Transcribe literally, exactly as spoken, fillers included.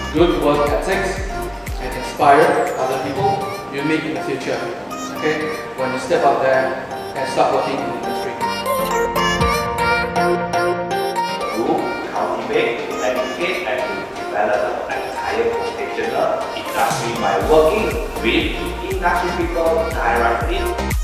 good work ethics and inspire other people, you make in the future. Okay, when you step out there and start working in the industry. To cultivate, educate, and to develop an entire professional industry by working with industry people directly.